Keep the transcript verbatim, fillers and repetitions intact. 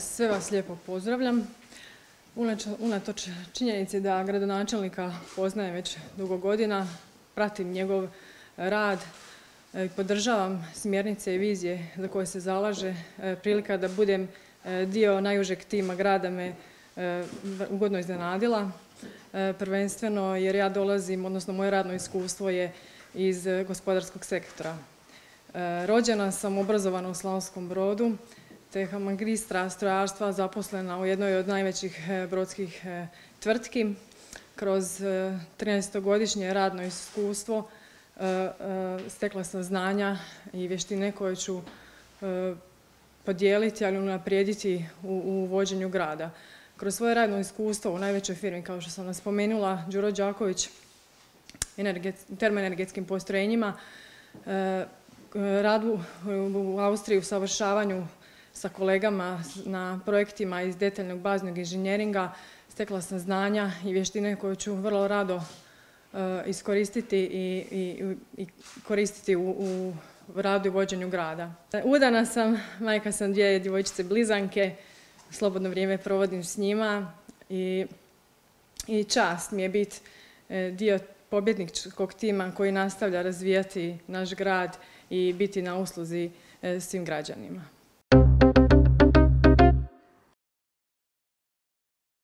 Sve vas lijepo pozdravljam. Unatoč činjenici da gradonačelnika poznajem već dugo godina, pratim njegov rad i podržavam smjernice i vizije za koje se zalaže. Prilika da budem dio najužeg tima grada me ugodno iznenadila. Prvenstveno jer ja dolazim, odnosno moje radno iskustvo je iz gospodarskog sektora. Rođena sam, obrazovana u Slavonskom Brodu, te magistra strojarstva zaposlena u jednoj od najvećih brodskih tvrtki. Kroz trinaestogodišnje radno iskustvo stekla sam znanja i vještine koje ću podijeliti, ali unaprijediti u vođenju grada. Kroz svoje radno iskustvo u najvećoj firmi, kao što sam nas spomenula, Đuro Đaković, termoenergetskim postrojenjima, rad u Austriji u savršavanju sa kolegama na projektima iz detaljnog baznog inženjeringa, stekla sam znanja i vještine koje ću vrlo rado iskoristiti i koristiti u radu i vođenju grada. Udana sam, majka sam dvije djevojčice blizanke, slobodno vrijeme provodim s njima i čast mi je biti dio pobjedničkog tima koji nastavlja razvijati naš grad i biti na usluzi svim građanima.